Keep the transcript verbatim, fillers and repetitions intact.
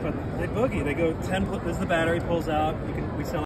but they boogie. They go ten. This is the battery pulls out. You can we sell.